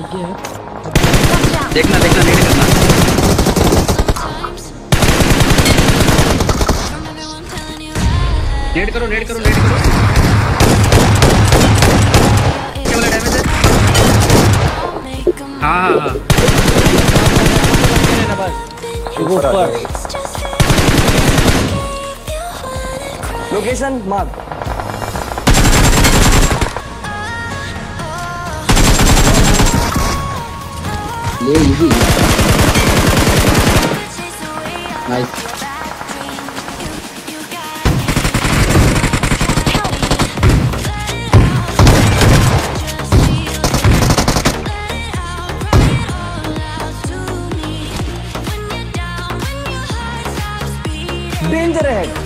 देखना देखना नहीं करना। नेड करो नेड करो नेड करो। क्या वाला डैमेज है? हाँ हाँ हाँ ऊपर लोकेशन मार्क। ले इजी नाइस। डेंजर है।